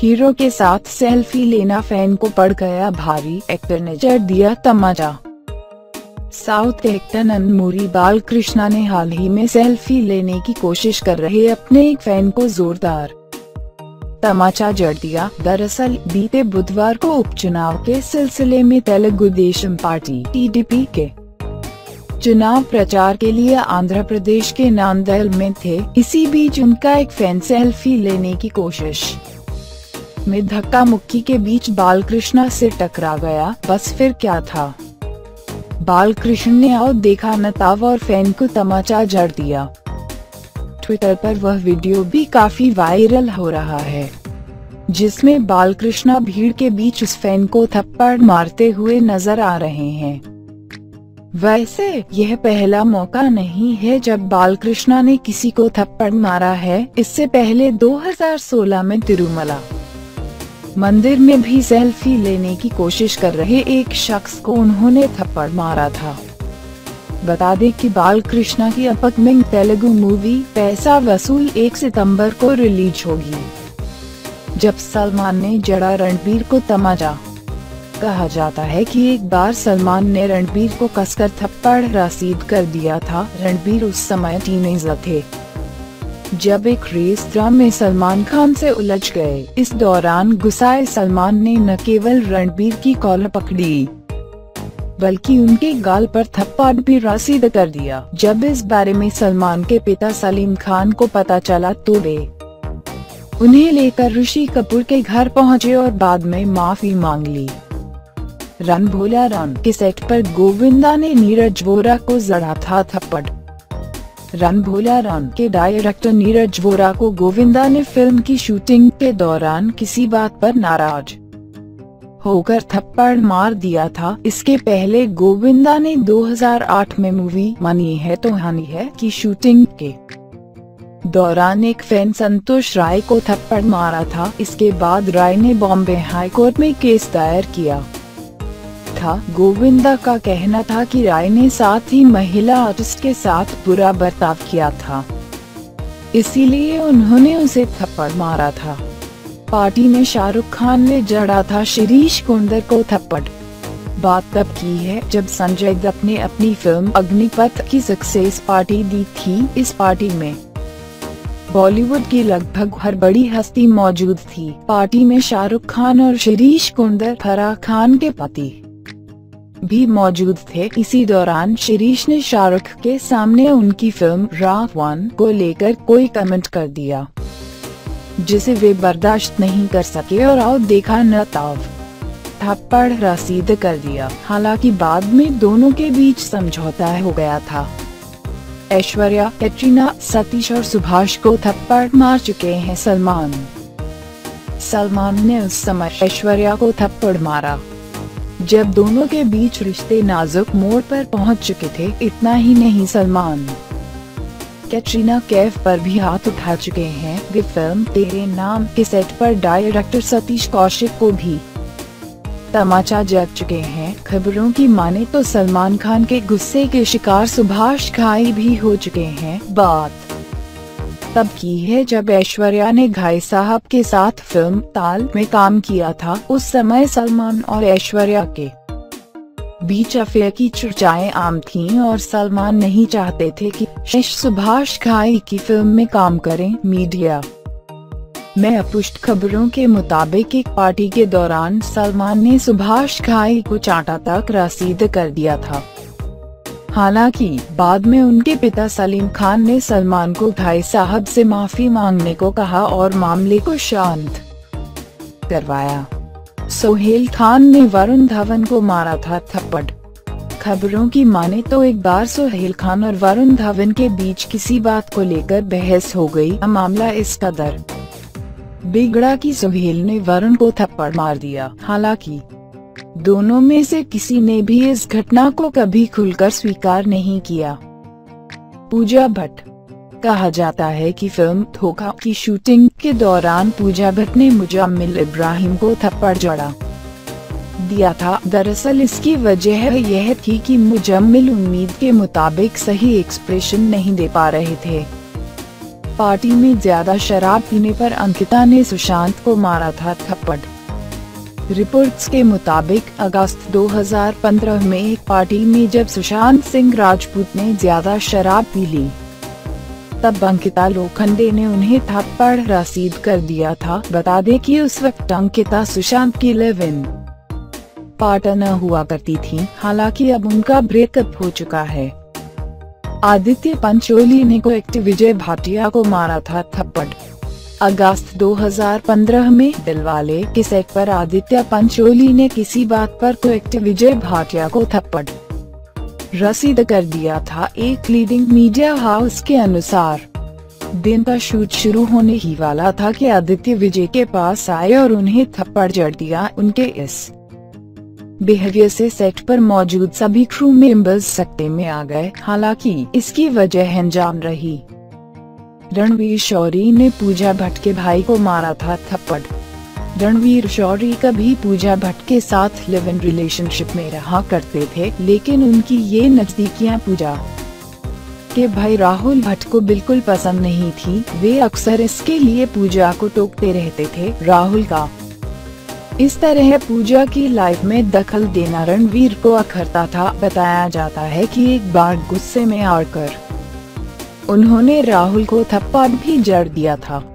Hero के साथ selfie लेना फैन को पड़ गया भारी, एक्टर ने जड़ दिया तमाचा। साउथ एक्टर नंदमूरी बालकृष्णा ने हाल ही में सेल्फी लेने की कोशिश कर रहे अपने एक फैन को जोरदार तमाचा जड़ दिया। दरअसल बीते बुधवार को उपचुनाव के सिलसिले में तेलुगु देशम पार्टी (TDP) के चुनाव प्रचार के लिए आंध्र प्रदेश के नांदेड़ में थे। इसी बीच उनका एक फैन सेल्फी लेने की कोशिश में धक्का मुक्की के बीच बालकृष्णा से टकरा गया। बस फिर क्या था, बालकृष्ण ने और देखा न ताव और फैन को तमाचा जड़ दिया। ट्विटर पर वह वीडियो भी काफी वायरल हो रहा है, जिसमें बालकृष्णा भीड़ के बीच उस फैन को थप्पड़ मारते हुए नजर आ रहे हैं। वैसे यह पहला मौका नहीं है जब बालकृष्णा ने किसी को थप्पड़ मारा है। इससे पहले 2016 में तिरुमला मंदिर में भी सेल्फी लेने की कोशिश कर रहे एक शख्स को उन्होंने थप्पड़ मारा था। बता दें कि बालकृष्णा की अपकमिंग तेलुगु मूवी पैसा वसूल 1 सितंबर को रिलीज होगी, जब सलमान ने जड़ा रणबीर को तमाचा। कहा जाता है कि एक बार सलमान ने रणबीर को कसकर थप्पड़ रसीद कर दिया था। रणबीर उस समय टीनेजर थे जब एक रेस्तरां में सलमान खान से उलझ गए। इस दौरान गुस्साए सलमान ने न केवल रणबीर की कॉलर पकड़ी, बल्कि उनके गाल पर थप्पड़ भी रसीद कर दिया। जब इस बारे में सलमान के पिता सलीम खान को पता चला तो वे उन्हें लेकर ऋषि कपूर के घर पहुंचे और बाद में माफी मांग ली। रन भोला रन के सेट पर गोविंदा ने नीरज वोरा को जड़ा था थप्पड़। रन भोला रन के डायरेक्टर नीरज वोरा को गोविंदा ने फिल्म की शूटिंग के दौरान किसी बात पर नाराज होकर थप्पड़ मार दिया था। इसके पहले गोविंदा ने 2008 में मूवी मनी है तो हानि है की शूटिंग के दौरान एक फैन संतोष राय को थप्पड़ मारा था। इसके बाद राय ने बॉम्बे हाई कोर्ट में केस दायर किया था। गोविंदा का कहना था कि राय ने साथ ही महिला आर्टिस्ट के साथ बुरा बर्ताव किया था, इसीलिए उन्होंने उसे थप्पड़ मारा था। पार्टी में शाहरुख खान ने जड़ा था शिरीष कुंदर को थप्पड़। बात तब की है जब संजय दत्त ने अपनी फिल्म अग्निपथ की सक्सेस पार्टी दी थी। इस पार्टी में बॉलीवुड की लगभग हर बड़ी हस्ती मौजूद थी। पार्टी में शाहरुख खान और शिरीष कुंदर फराह खान के पति भी मौजूद थे। इसी दौरान शिरीष ने शाहरुख के सामने उनकी फिल्म रावण को लेकर कोई कमेंट कर दिया, जिसे वे बर्दाश्त नहीं कर सके और आओ देखा न ताव थप्पड़ रसीद कर दिया। हालांकि बाद में दोनों के बीच समझौता हो गया था। ऐश्वर्या, कैटरीना, सतीश और सुभाष को थप्पड़ मार चुके हैं सलमान। सलमान ने उस समय ऐश्वर्या को थप्पड़ मारा जब दोनों के बीच रिश्ते नाजुक मोड़ पर पहुंच चुके थे। इतना ही नहीं, सलमान कैटरीना कैफ पर भी हाथ उठा चुके हैं। वे फिल्म तेरे नाम के सेट पर डायरेक्टर सतीश कौशिक को भी तमाचा जड़ चुके हैं। खबरों की माने तो सलमान खान के गुस्से के शिकार सुभाष घाई भी हो चुके हैं। बात तब की है जब ऐश्वर्या ने घाई साहब के साथ फिल्म ताल में काम किया था। उस समय सलमान और ऐश्वर्या के बीच अफेयर की चर्चाएं आम थीं और सलमान नहीं चाहते थे कि सुभाष घाई की फिल्म में काम करें। मीडिया में अपुष्ट खबरों के मुताबिक एक पार्टी के दौरान सलमान ने सुभाष घाई को चांटा तक रसीद कर दिया था। हालांकि बाद में उनके पिता सलीम खान ने सलमान को घाई साहब से माफी मांगने को कहा और मामले को शांत करवाया। सोहेल खान ने वरुण धवन को मारा था थप्पड़। खबरों की माने तो एक बार सोहेल खान और वरुण धवन के बीच किसी बात को लेकर बहस हो गई। मामला इस कदर बिगड़ा कि सोहेल ने वरुण को थप्पड़ मार दिया। हालांकि दोनों में से किसी ने भी इस घटना को कभी खुलकर स्वीकार नहीं किया। पूजा भट्ट, कहा जाता है कि फिल्म धोखा की शूटिंग के दौरान पूजा भट्ट ने मुजम्मिल इब्राहिम को थप्पड़ जड़ा दिया था। दरअसल इसकी वजह यह थी कि मुजम्मिल उम्मीद के मुताबिक सही एक्सप्रेशन नहीं दे पा रहे थे। पार्टी में ज्यादा शराब पीने पर अंकिता ने सुशांत को मारा था थप्पड़। रिपोर्ट्स के मुताबिक अगस्त 2015 में एक पार्टी में जब सुशांत सिंह राजपूत ने ज्यादा शराब पी ली, तब अंकिता लोखंडे ने उन्हें थप्पड़ रसीद कर दिया था। बता दें कि उस वक्त अंकिता सुशांत की लिव इन पार्टनर हुआ करती थी, हालांकि अब उनका ब्रेकअप हो चुका है। आदित्य पंचोली ने एक्टर विजय भाटिया को मारा था थप्पड़। अगस्त 2015 में दिलवाले के सेट पर आदित्य पंचोली ने किसी बात पर एक्टर विजय भाटिया को थप्पड़ रसीद कर दिया था। एक लीडिंग मीडिया हाउस के अनुसार दिन का शूट शुरू होने ही वाला था कि आदित्य विजय के पास आए और उन्हें थप्पड़ जड़ दिया। उनके इस बिहेवियर से सेट पर मौजूद सभी क्रू मेंबर्स सख्ते में आ गए, हालांकि इसकी वजह अनजान रही। रणवीर शौरी ने पूजा भट्ट के भाई को मारा था थप्पड़। रणवीर शौरी कभी पूजा भट्ट के साथ लिव इन रिलेशनशिप में रहा करते थे, लेकिन उनकी ये नजदीकियां पूजा के भाई राहुल भट्ट को बिल्कुल पसंद नहीं थी। वे अक्सर इसके लिए पूजा को टोकते रहते थे। राहुल का इस तरह पूजा की लाइफ में दखल देना रणवीर को अखरता था। बताया जाता है कि एक बार गुस्से में आकर उन्होंने राहुल को थप्पड़ भी जड़ दिया था।